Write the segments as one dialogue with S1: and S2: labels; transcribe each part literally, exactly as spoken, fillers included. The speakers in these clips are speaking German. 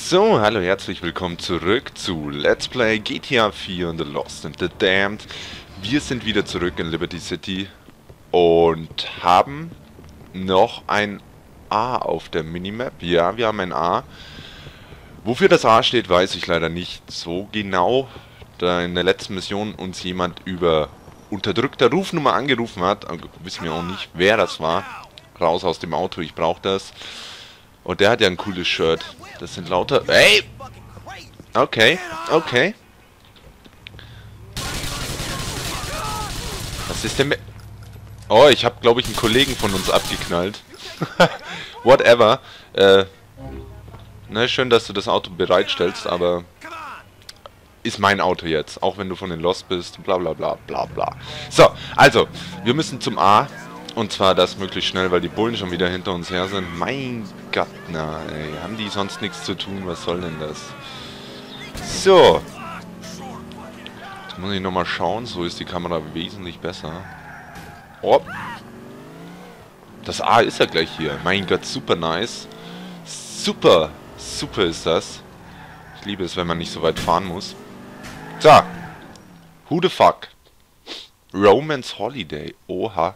S1: So, hallo, herzlich willkommen zurück zu Let's Play G T A vier und The Lost and the Damned. Wir sind wieder zurück in Liberty City und haben noch ein A auf der Minimap. Ja, wir haben ein A. Wofür das A steht, weiß ich leider nicht so genau, da in der letzten Mission uns jemand über unterdrückter Rufnummer angerufen hat. Also wissen wir auch nicht, wer das war. Raus aus dem Auto, ich brauche das. Und der hat ja ein cooles Shirt. Das sind lauter... Hey! Okay, okay. Was ist denn mit... Oh, ich habe, glaube ich, einen Kollegen von uns abgeknallt. Whatever. Äh... Ne, schön, dass du das Auto bereitstellst, aber... Ist mein Auto jetzt. Auch wenn du von den Lost bist. Bla bla bla bla bla. So, also. Wir müssen zum A. Und zwar das möglichst schnell, weil die Bullen schon wieder hinter uns her sind. Mein Gott, na ey. Haben die sonst nichts zu tun? Was soll denn das? So. Jetzt muss ich nochmal schauen. So ist die Kamera wesentlich besser. Oh. Das A ist ja gleich hier. Mein Gott, super nice. Super. Super ist das. Ich liebe es, wenn man nicht so weit fahren muss. So. Who the fuck? Romance Holiday. Oha.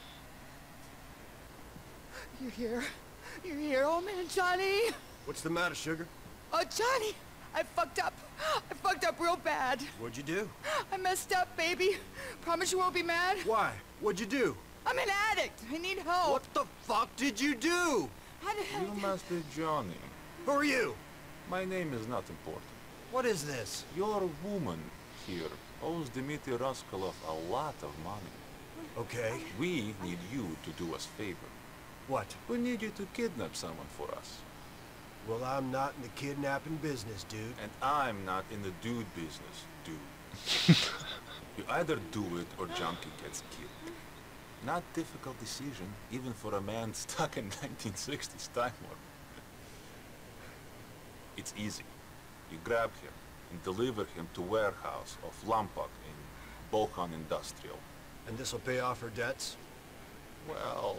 S2: You're here. You're here. Oh, man, Johnny.
S3: What's the matter, sugar?
S2: Oh, Johnny. I fucked up. I fucked up real bad.
S3: What'd you do?
S2: I messed up, baby. Promise you won't be mad.
S3: Why? What'd you do?
S2: I'm an addict. I need help.
S3: What the fuck did you do?
S2: How the hell?
S4: You must be Johnny.
S3: Who are you?
S4: My name is not important.
S3: What is this?
S4: Your woman here owes Dmitry Raskolov a lot of money.
S3: Okay.
S4: We need you to do us a favor.
S3: What?
S4: We need you to kidnap someone for us.
S3: Well, I'm not in the kidnapping business, dude.
S4: And I'm not in the dude business, dude. You either do it or Junkie gets killed. Not difficult decision, even for a man stuck in nineteen sixties time warp. It's easy. You grab him and deliver him to warehouse of Lampak in Bohan Industrial.
S3: And this'll pay off her debts?
S4: Well,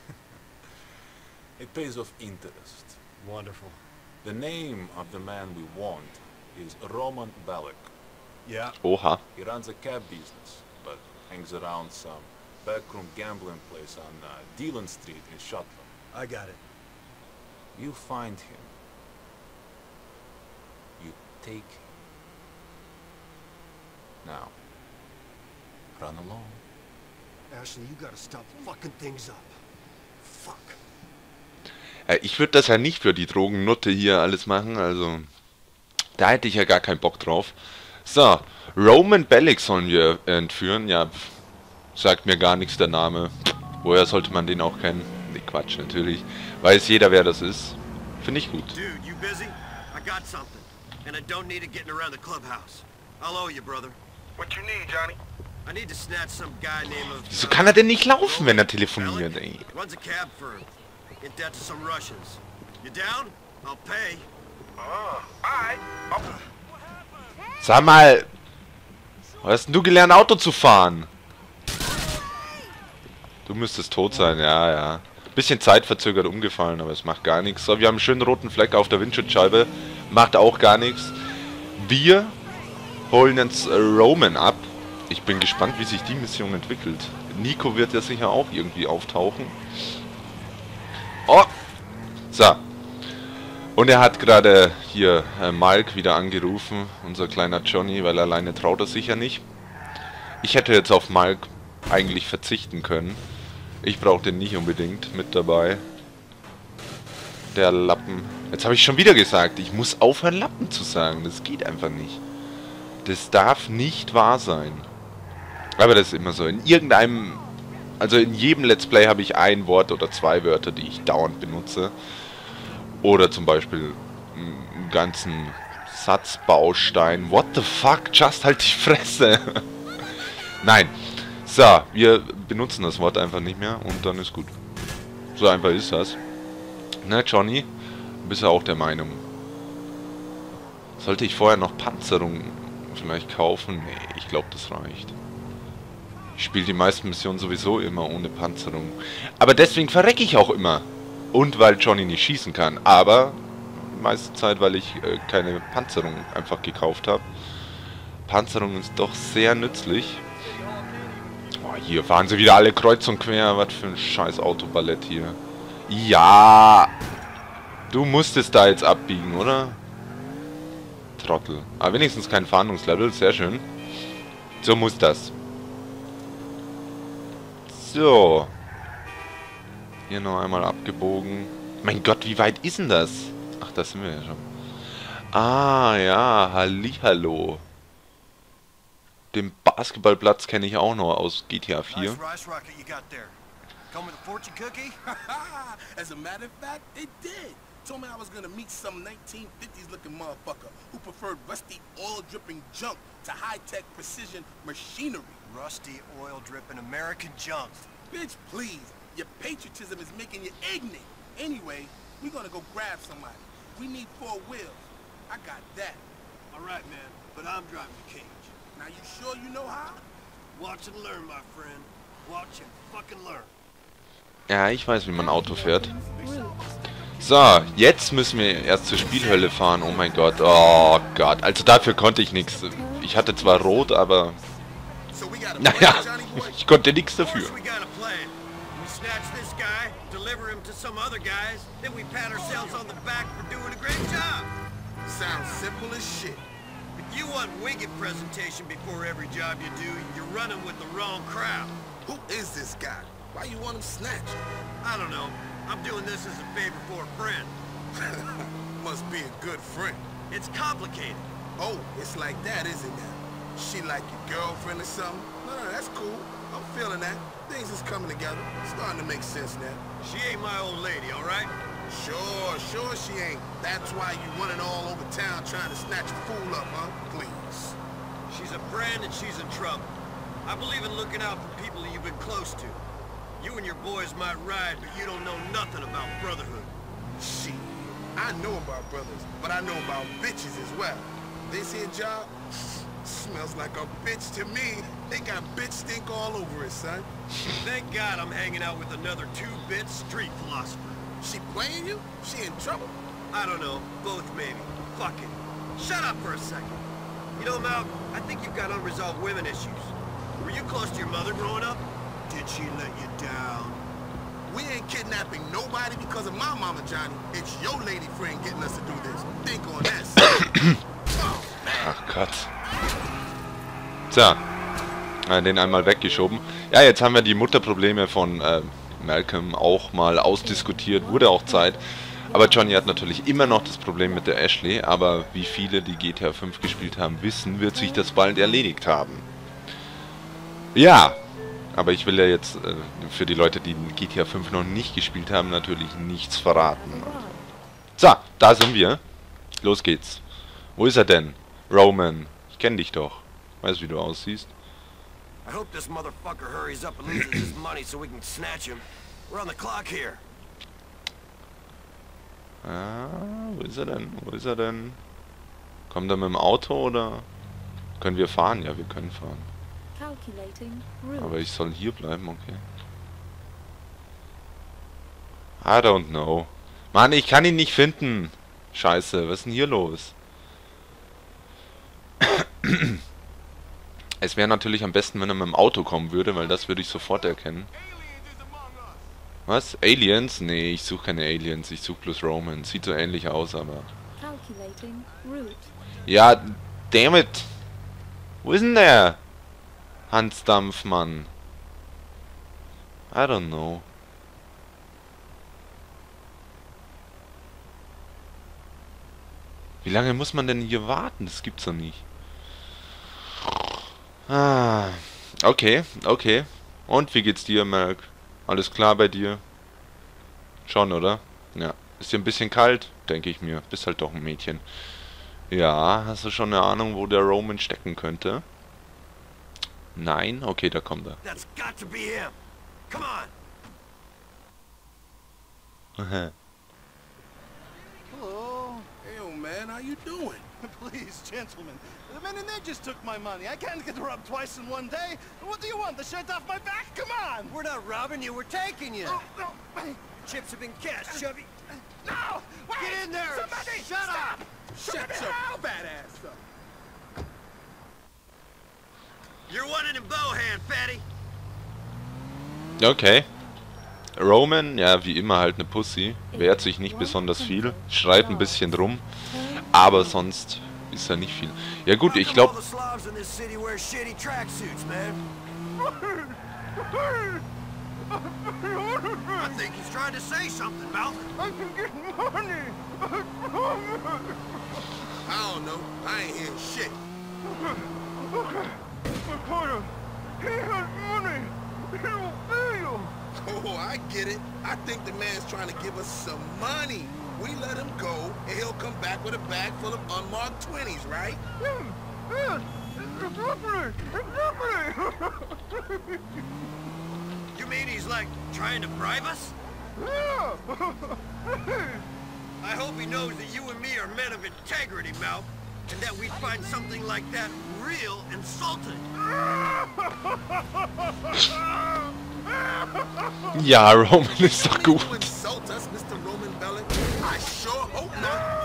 S4: it pays off interest.
S3: Wonderful.
S4: The name of the man we want is Roman Balak.
S3: Yeah.
S1: Oha.
S4: He runs a cab business, but hangs around some backroom gambling place on uh, Dillon Street in Shotland.
S3: I got it.
S4: You find him. You take him. Now, run along.
S3: Ashley, you gotta stop fucking things up. Fuck.
S1: Äh, ich würde das ja nicht für die Drogennutte hier alles machen, also... Da hätte ich ja gar keinen Bock drauf. So, Roman Bellic sollen wir entführen. Ja, pff, sagt mir gar nichts der Name. Woher sollte man den auch kennen? Nee, Quatsch, natürlich. Weiß jeder, wer das ist. Finde ich gut.
S3: Dude, you busy? I got something. And I don't need it getting around the clubhouse. I'll owe you, brother.
S5: What you need, Johnny?
S3: I need to snatch some guy named of...
S1: Wieso kann er denn nicht laufen, wenn er telefoniert, ey?
S3: Runs a cab firm. In debt to some Russians. You down? I'll pay.
S5: Oh, alright. Oh.
S1: Sag mal, hast denn du gelernt, Auto zu fahren? Du müsstest tot sein, ja, ja. Bisschen zeitverzögert umgefallen, aber es macht gar nichts. So, wir haben einen schönen roten Fleck auf der Windschutzscheibe. Macht auch gar nichts. Wir holen jetzt äh, Roman ab. Ich bin gespannt, wie sich die Mission entwickelt. Nico wird ja sicher auch irgendwie auftauchen. Oh! So. Und er hat gerade hier äh, Malk wieder angerufen, unser kleiner Johnny, weil alleine traut er sich ja nicht. Ich hätte jetzt auf Malk eigentlich verzichten können. Ich brauche den nicht unbedingt mit dabei. Der Lappen. Jetzt habe ich schon wieder gesagt, ich muss aufhören, Lappen zu sagen. Das geht einfach nicht. Das darf nicht wahr sein. Aber das ist immer so. In irgendeinem... Also in jedem Let's Play habe ich ein Wort oder zwei Wörter, die ich dauernd benutze. Oder zum Beispiel einen ganzen Satzbaustein. What the fuck? Just halt die Fresse. Nein. So, wir benutzen das Wort einfach nicht mehr und dann ist gut. So einfach ist das. Ne, Johnny? Bist du auch der Meinung? Sollte ich vorher noch Panzerung vielleicht kaufen? Nee, ich glaube, das reicht. Ich spiele die meisten Missionen sowieso immer ohne Panzerung. Aber deswegen verrecke ich auch immer. Und weil Johnny nicht schießen kann. Aber meiste Zeit, weil ich äh, keine Panzerung einfach gekauft habe. Panzerung ist doch sehr nützlich. Oh, hier fahren sie wieder alle kreuz und quer. Was für ein scheiß Autoballett hier. Ja! Du musstest da jetzt abbiegen, oder? Trottel. Aber wenigstens kein Fahndungslevel, sehr schön. So muss das. So. Hier noch einmal abgebogen. Mein Gott, wie weit ist denn das? Ach, da sind wir ja schon. Ah, ja, hallihallo. Den Basketballplatz kenne ich auch noch aus G T A vier.
S3: Nice rice rocket you got there. Come with a fortune cookie?
S6: As a matter of fact, it did. Told me I was gonna meet some nineteen fifties looking motherfucker who preferred rusty oil dripping junk to high-tech precision machinery.
S3: Rusty oil dripping American junk.
S6: Bitch, please. Your patriotism is making you ignorant. Anyway, we're gonna go grab somebody. We need four wheels. I got that.
S3: All right, man, but I'm driving the cage.
S6: Now you sure you know how?
S3: Watch and learn, my friend. Watch and fucking learn.
S1: Ja, ich weiß, wie man Auto fährt. So, jetzt müssen wir erst zur Spielhölle fahren. Oh mein Gott. Oh Gott. Also dafür konnte ich nichts. Ich hatte zwar rot, aber... Naja, ich konnte nichts dafür.
S6: Sounds simple as shit.
S3: If you want Wiggett presentation before every job you do, you're running with the wrong crowd.
S6: Who is this guy? Why you want him snatched?
S3: I don't know. I'm doing this as a favor for a friend.
S6: Must be a good friend.
S3: It's complicated.
S6: Oh, it's like that, isn't it? She like your girlfriend or something? No, no, that's cool. I'm feeling that. Things is coming together. Starting to make sense now.
S3: She ain't my old lady, all right?
S6: Sure, sure she ain't. That's why you running all over town trying to snatch a fool up, huh? Please.
S3: She's a friend and she's in trouble. I believe in looking out for people that you've been close to. You and your boys might ride, but you don't know nothing about brotherhood.
S6: Shit, I know about brothers, but I know about bitches as well. This here job smells like a bitch to me. They got bitch stink all over it, son.
S3: Thank God I'm hanging out with another two-bit street philosopher.
S6: She playing you? She in trouble?
S3: I don't know. Both maybe. Fuck it. Shut up for a second. You know, Mal, I think you've got unresolved women issues. Were you close to your mother growing up? Did she let you down?
S6: We ain't kidnapping nobody because of my mama, Johnny. It's your lady friend getting us to do this. Think on that. Oh,
S1: Ach Gott. So. Den einmal weggeschoben. Ja, jetzt haben wir die Mutterprobleme von äh, Malcolm auch mal ausdiskutiert. Wurde auch Zeit. Aber Johnny hat natürlich immer noch das Problem mit der Ashley. Aber wie viele, die G T A fünf gespielt haben, wissen, wird sich das bald erledigt haben. Ja. Aber ich will ja jetzt äh, für die Leute, die G T A fünf noch nicht gespielt haben, natürlich nichts verraten. So, da sind wir. Los geht's. Wo ist er denn? Roman. Ich kenne dich doch. Weißt, wie du aussiehst.
S3: I hope this motherfucker hurries up and loses his money so we can snatch him. We're on the clock here.
S1: Ah, wo ist er denn? Wo ist er denn? Kommt er mit dem Auto oder können wir fahren? Ja, wir können fahren. Aber ich soll hier bleiben, okay. I don't know. Mann, ich kann ihn nicht finden. Scheiße, was ist denn hier los? Es wäre natürlich am besten, wenn er mit dem Auto kommen würde, weil das würde ich sofort erkennen. Was? Aliens? Nee, ich suche keine Aliens, ich suche bloß Roman. Sieht so ähnlich aus, aber... Ja, dammit! Wo ist denn der? Hans Dampfmann. I don't know. Wie lange muss man denn hier warten? Das gibt's doch nicht. Ah, okay, okay. Und wie geht's dir, Malk? Alles klar bei dir? Schon, oder? Ja. Ist dir ein bisschen kalt? Denke ich mir. Bist halt doch ein Mädchen. Ja, hast du schon eine Ahnung, wo der Roman stecken könnte? Nein? Okay, da kommt er.
S3: That's got to be him. Come on.
S6: Hello. Hey, old man, how you doing?
S7: Please, gentlemen. The men in there just took my money. I can't get robbed twice in one day. What do you want? The shirt off my back? Come on!
S3: We're not robbing you, we're taking you.
S7: Oh, no.
S3: Chips have been cashed, Chubby.
S7: No! Wait!
S3: Get in there!
S7: Somebody!
S3: Shut
S7: Stop!
S3: up! Shut your fat ass up! You're one in the bow hand, fatty!
S1: Okay. Roman, ja, wie immer halt eine Pussy. Wehrt sich nicht besonders viel. Schreit ein bisschen rum. Aber sonst ist er nicht viel. Ja gut, ich glaube...
S3: All the Slavs in this city wear shitty tracksuits, man. I think he's trying to say something, Malcolm.
S7: I can get money!
S6: I don't know. I ain't hearing shit.
S7: Okay. Reporter, he has money. He will pay you.
S6: Oh, I get it. I think the man's trying to give us some money. We let him go, and he'll come back with a bag full of unmarked twenties, right?
S7: Yes, yes, exactly, exactly.
S3: You mean he's like trying to bribe us?
S7: Yeah.
S3: I hope he knows that you and me are men of integrity, Mal, and that we'd find something like that real insulting.
S1: Ja, Roman ist doch
S6: You
S1: gut.
S6: insult us, Mister Roman Bellic? I sure hope not.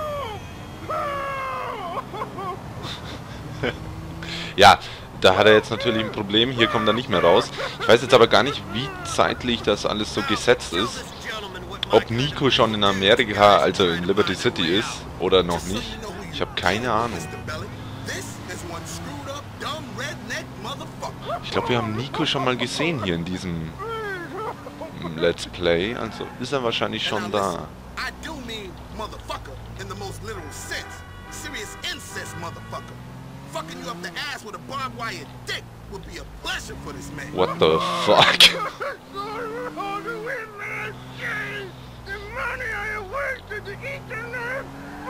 S1: Ja, da hat er jetzt natürlich ein Problem. Hier kommt er nicht mehr raus. Ich weiß jetzt aber gar nicht, wie zeitlich das alles so gesetzt ist. Ob Nico schon in Amerika, also in Liberty City ist oder noch nicht. Ich habe keine Ahnung. Ich glaube, wir haben Nico schon mal gesehen hier in diesem Let's Play. Also ist er wahrscheinlich schon da.
S6: I do mean motherfucker in the most literal sense. Serious incest, motherfucker. Fucking you up the ass with a barbed wire dick would be a pleasure for this man.
S1: What the fuck?
S7: The money I have wasted to eat the name.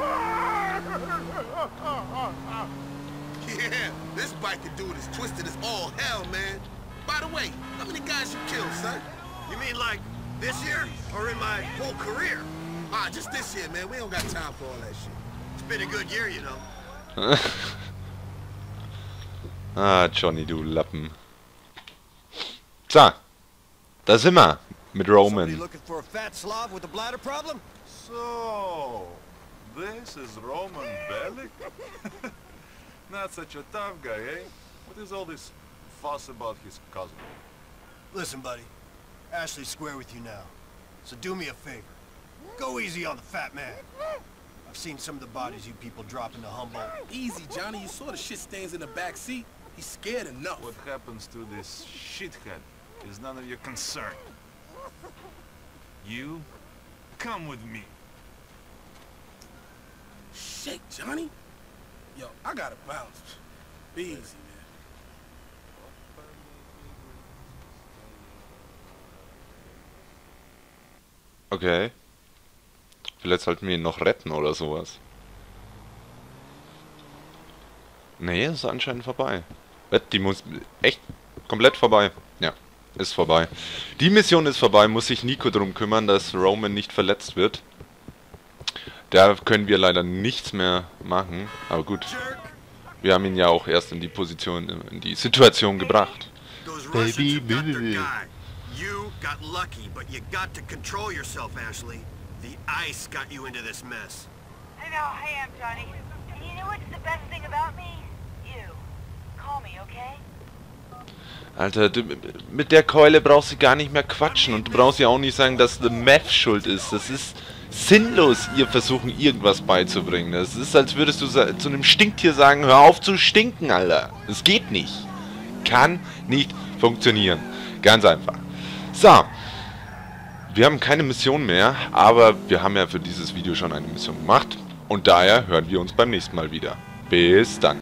S6: Yeah, this biker dude is twisted as all hell, man. By the way, how many guys you killed, son?
S3: You mean like this year or in my whole career?
S6: Ah, just this year, man. We don't got time for all that shit.
S3: It's been a good year, you know.
S1: Ah, Johnny, du Lappen. So, da sind wir mit
S3: Somebody
S1: Roman.
S3: looking for a fat Slav with a bladder problem?
S4: So, this is Roman Bellic? Not such a tough guy, eh? What is all this fuss about his cousin?
S3: Listen, buddy. Ashley's square with you now. So do me a favor. Go easy on the fat man. I've seen some of the bodies you people drop into Humboldt.
S8: Easy, Johnny. You saw the shit stains in the back seat. He's scared enough.
S4: What happens to this shithead is none of your concern. You, come with me.
S8: Shit, Johnny. Yo, I gotta bounce. Be easy, man.
S1: Okay. Vielleicht sollten wir ihn noch retten oder sowas. Nee, ist anscheinend vorbei. Die muss... Echt? Komplett vorbei? Ja, ist vorbei. Die Mission ist vorbei, muss sich Nico drum kümmern, dass Roman nicht verletzt wird. Da können wir leider nichts mehr machen. Aber gut. Wir haben ihn ja auch erst in die Position, in die Situation gebracht.
S3: Baby, baby. You got lucky, but you got to control yourself, Ashley. The ice got you into this mess.
S9: I know, I am, Johnny. And you know what's the best thing about me? You. Call me, okay?
S1: Alter, du, mit der Keule brauchst du gar nicht mehr quatschen und du brauchst ja auch nicht sagen, dass The Meth schuld ist. Das ist sinnlos, ihr versuchen irgendwas beizubringen. Das ist, als würdest du zu einem Stinktier sagen, hör auf zu stinken, Alter. Das geht nicht. Kann nicht funktionieren. Ganz einfach. So. Wir haben keine Mission mehr, aber wir haben ja für dieses Video schon eine Mission gemacht. Und daher hören wir uns beim nächsten Mal wieder. Bis dann.